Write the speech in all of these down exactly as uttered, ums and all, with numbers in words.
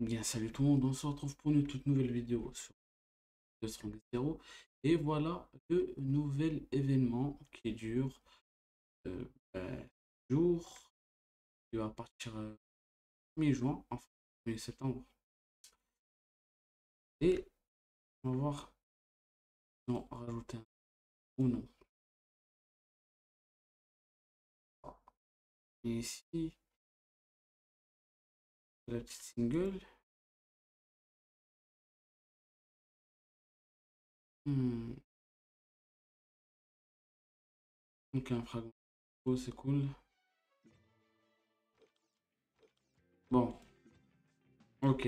Bien, salut tout le monde, on se retrouve pour une toute nouvelle vidéo sur deux Strong Zero. Et voilà le nouvel événement qui dure euh, ben, jour, qui va partir euh, mi-juin, enfin mi-septembre. Et on va voir si on rajoute un ou non. Et ici, la petite single. Hmm, donc un fragment. Oh, c'est cool. Bon, ok.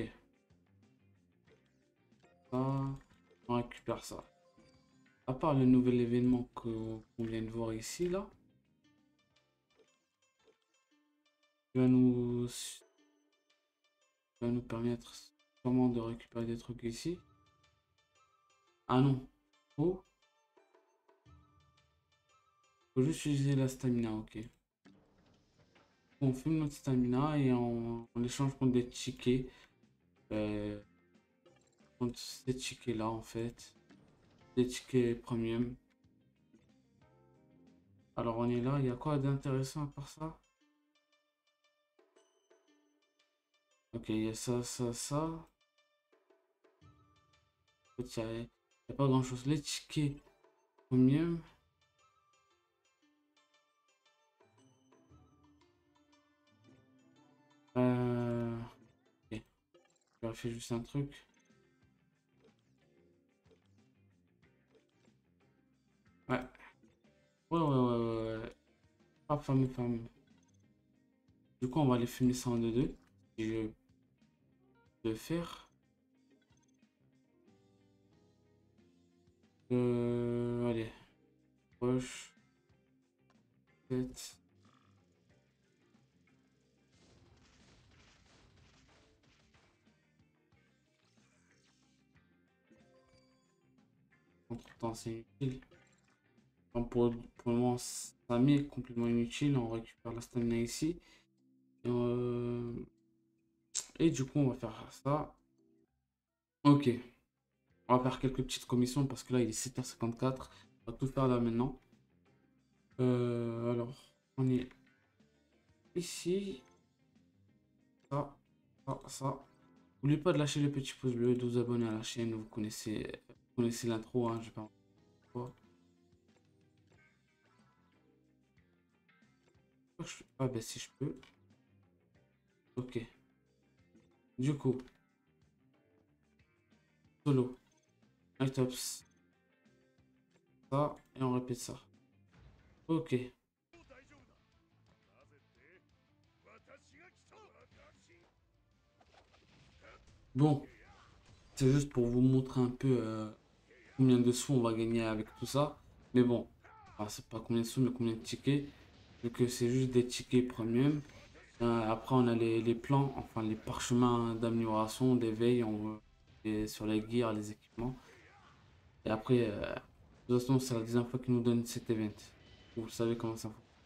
Ça, on récupère ça. À part le nouvel événement que qu'on vient de voir ici, là, qui va nous va nous permettre sûrement de récupérer des trucs ici. Ah non, faut, faut juste utiliser la stamina, ok. On fume notre stamina et on, on l'échange contre des tickets. Euh, contre ces tickets là en fait. Des tickets premium. Alors on est là, il y a quoi d'intéressant à part ça? Ok, il y a ça, ça, ça. En fait, il n'y a, il y a pas grand chose. Les tickets premium. Euh, ok, je vais faire juste un truc. Ouais, ouais, ouais, ouais, ouais. Ouais. Pas fameux, fameux. Du coup, on va les fumer ça en deux deux. Si je peux faire. Euh, allez, proche, tête. Entre-temps, c'est inutile. Enfin, pour, pour le moment, ça m'est complètement inutile. On récupère la stamina ici. Et, euh, et du coup, on va faire ça. Ok. On va faire quelques petites commissions parce que là, il est sept heures cinquante-quatre. On va tout faire là maintenant. Euh, alors, on est ici. Ça, ça, ça. N'oubliez pas de lâcher le petit pouce bleu, de vous abonner à la chaîne. Vous connaissez, vous connaissez l'intro, hein, je vais pas. Ah ben si je peux. Ok. Du coup, solo, itops, ça, et on répète ça. Ok. Bon, c'est juste pour vous montrer un peu euh, combien de sous on va gagner avec tout ça. Mais bon, enfin, c'est pas combien de sous, mais combien de tickets. Vu que c'est juste des tickets premium. Euh, après, on a les, les plans, enfin les parchemins d'amélioration, d'éveil, on et sur les gears, les équipements. Et après, euh, de toute façon, c'est la deuxième fois qu'ils nous donnent cet event. Vous savez comment ça fonctionne.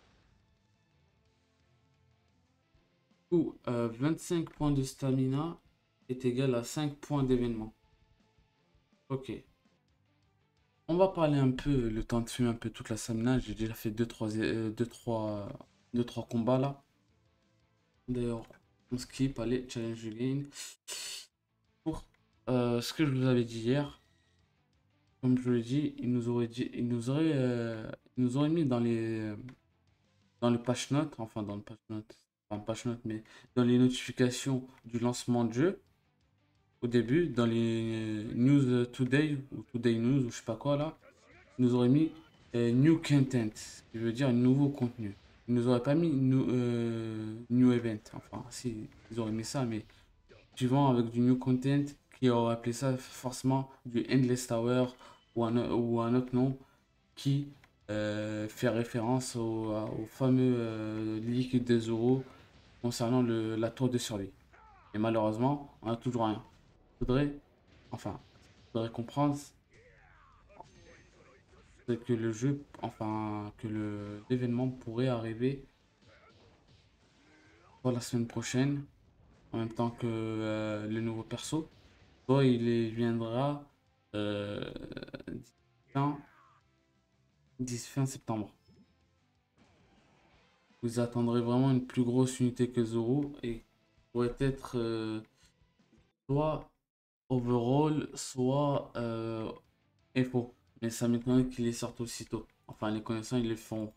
Coup, euh, vingt-cinq points de stamina est égal à cinq points d'événement. Ok. On va parler un peu, le temps de fumer un peu toute la stamina. J'ai déjà fait deux trois deux trois deux trois combats là. D'ailleurs, on skip, allez, challenge again. Pour euh, ce que je vous avais dit hier, comme je l'ai dit, il nous aurait dit, il nous aurait, euh, il nous aurait mis dans les, dans le patch note, enfin dans le patch note, pas un patch note, mais dans les notifications du lancement de jeu. Au début, dans les news today ou today news ou je sais pas quoi là, ils nous auraient mis euh, new content, ce qui veut dire nouveau contenu. Ils nous auraient pas mis new, euh, new event. Enfin, si, ils auraient mis ça, mais suivant avec du new content, qui aurait appelé ça forcément du Endless Tower ou un, o- ou un autre nom qui euh, fait référence au, à- au fameux euh, leak des euros concernant le, la tour de survie. Et malheureusement, on a toujours rien. Faudrait, enfin, faudrait comprendre, c'est que le jeu, enfin, que le l'événement pourrait arriver pour la semaine prochaine. en même temps que euh, le nouveau perso. Soit il y viendra euh, d'ici fin, d'ici fin septembre. Vous attendrez vraiment une plus grosse unité que Zoro et pourrait être euh, soit overall, soit euh, F O. Mais ça m'étonnerait qu'ils les sortent aussitôt. Enfin, les connaissants, ils les font.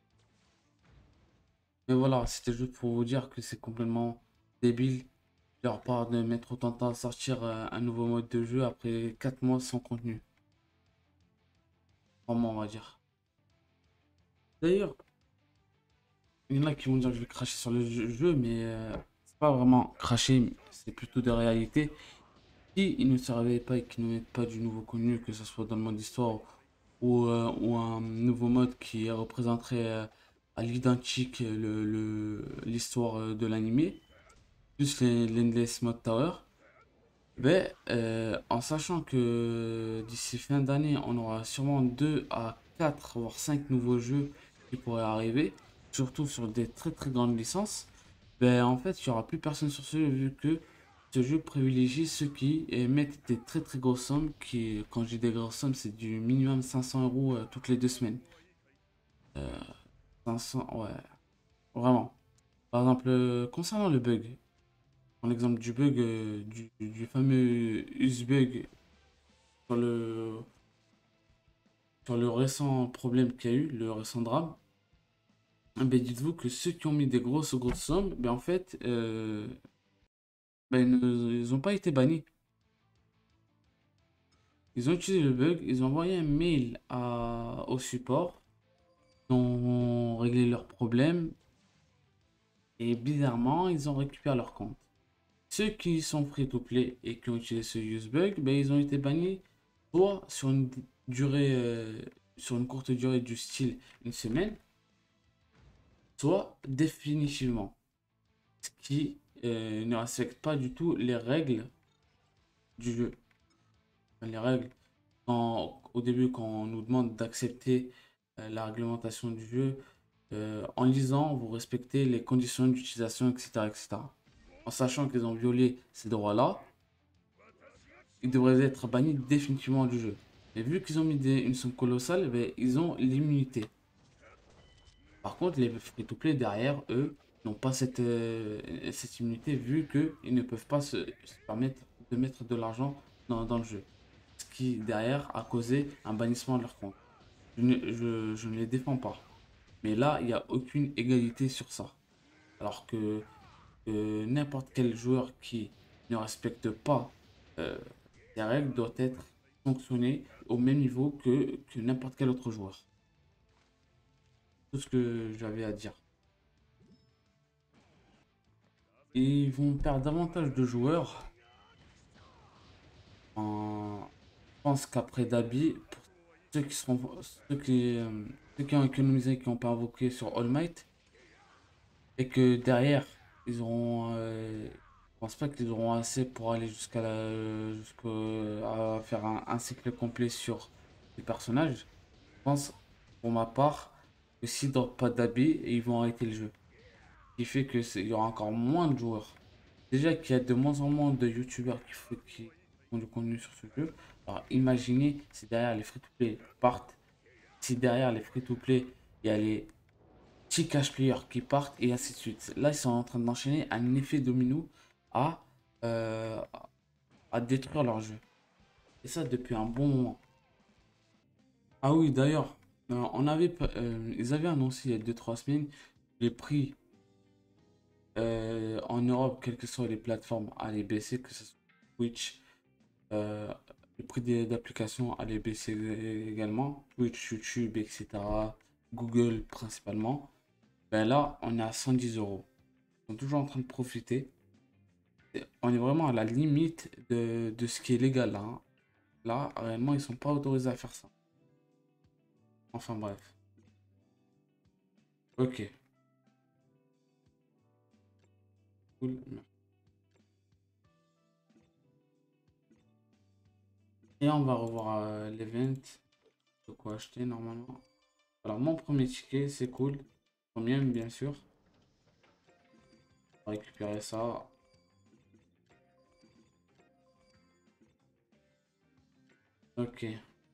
Mais voilà, c'était juste pour vous dire que c'est complètement débile de leur part de mettre autant de temps à sortir euh, un nouveau mode de jeu après quatre mois sans contenu. Vraiment, on va dire. D'ailleurs, il y en a qui vont dire que je vais cracher sur le jeu, jeu, mais euh, c'est pas vraiment cracher, c'est plutôt de réalité. Si ils ne se réveillent pas et qu'ils ne mettent pas du nouveau contenu, que ce soit dans le mode histoire ou, euh, ou un nouveau mode qui représenterait euh, à l'identique le, le- l'histoire euh, de l'animé, plus les- l'Endless Mode Tower, ben, euh, en sachant que d'ici fin d'année, on aura sûrement deux à quatre voire cinq nouveaux jeux qui pourraient arriver, surtout sur des très très grandes licences, ben, en fait, il n'y aura plus personne sur ce jeu vu que ce jeu privilégie ceux qui eh, mettent des très très grosses sommes, qui, quand je dis des grosses sommes, c'est du minimum cinq cents euros euh, toutes les deux semaines. Euh, cinq cents, ouais, vraiment. Par exemple, euh, concernant le bug, en exemple du bug, euh, du, du fameux Usbug sur le, sur le récent problème qu'il y a eu, le récent drame, eh ben, dites-vous que ceux qui ont mis des grosses grosses sommes, ben, en fait, euh, ben, ils ne- ils n'ont pas été bannis. Ils ont utilisé le bug, ils ont envoyé un mail à, au support, ils ont réglé leurs problèmes et bizarrement, ils ont récupéré leur compte. Ceux qui sont free to play et qui ont utilisé ce use bug, ben, ils ont été bannis soit sur une durée, euh, sur une courte durée du style une semaine, soit définitivement. Ce qui euh, ne respecte pas du tout les règles du jeu. Enfin, les règles, quand, au début, quand on nous demande d'accepter euh, la réglementation du jeu, euh, en lisant, vous respectez les conditions d'utilisation, et cetera, et cetera. En sachant qu'ils ont violé ces droits-là, ils devraient être bannis définitivement du jeu. Mais vu qu'ils ont mis des- une somme colossale, ben, ils ont l'immunité. Par contre, les free-to-play derrière, eux, n'ont pas cette, euh, cette immunité vu qu'ils ne peuvent pas se, se permettre de mettre de l'argent dans, dans le jeu. Ce qui, derrière, a causé un bannissement de leur compte. Je ne, je, je ne les défends pas. Mais là, il n'y a aucune égalité sur ça. Alors que, que n'importe quel joueur qui ne respecte pas euh, les règles doit être sanctionné au même niveau que, que n'importe quel autre joueur. Tout ce que j'avais à dire. Et ils vont perdre davantage de joueurs. En... Je pense qu'après Dabi, pour ceux qui seront, ceux qui, euh, ceux qui ont économisé, qui n'ont pas invoqué sur All Might, et que derrière, ils auront, euh, je pense pas qu'ils auront assez pour aller jusqu'à la, jusqu'à faire un, un cycle complet sur les personnages. Je pense, pour ma part, que s'ils dropent pas d'habits, ils vont arrêter le jeu. Ce qui fait que c'est- il y aura encore moins de joueurs. Déjà qu'il y a de moins en moins de youtubeurs qui, font- qui font du contenu sur ce jeu. Alors imaginez si derrière les free-to-play partent, si derrière les free-to-play, il y a les petits cash players qui partent et ainsi de suite. Là, ils sont en train d'enchaîner un effet domino à, euh, à détruire leur jeu. Et ça depuis un bon moment. Ah oui, d'ailleurs, euh, on avait, pas- euh, ils avaient annoncé il y a deux trois semaines les prix euh, en Europe, quelles que soient les plateformes, allaient baisser, que ce soit Twitch, euh, le prix des applications allait baisser également, Twitch, YouTube, et cetera. Google principalement. Ben là, on est à cent dix euros. Ils sont toujours en train de profiter. Et on est vraiment à la limite de, de ce qui est légal là, hein. Là, réellement, ils sont pas autorisés à faire ça. Enfin bref. Ok. Cool. Et on va revoir euh, l'event. De quoi acheter normalement. Alors, mon premier ticket, c'est cool. Premier, bien sûr. On va récupérer ça. Ok.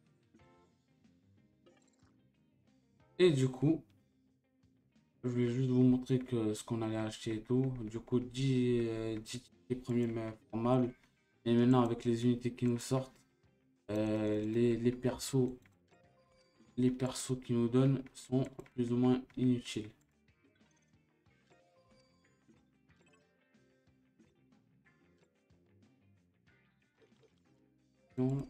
Et du coup, je voulais juste vous montrer que ce qu'on allait acheter et tout. Du coup, dix euh, dix tickets premiers mais normal. Et maintenant, avec les unités qui nous sortent, euh, les, les persos, les persos qui nous donnent sont plus ou moins inutiles. Non,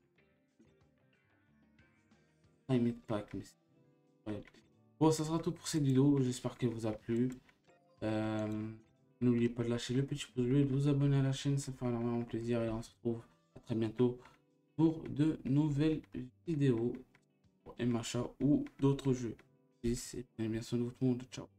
time it pack, mais c'est incroyable. Bon, ça sera tout pour cette vidéo. J'espère qu'elle vous a plu. Euh, N'oubliez pas de lâcher le petit pouce bleu et de vous abonner à la chaîne. Ça fait énormément plaisir. Et on se retrouve à très bientôt pour de nouvelles vidéos pour M H A ou d'autres jeux. Peace et prenez bien soin de tout le monde. Ciao.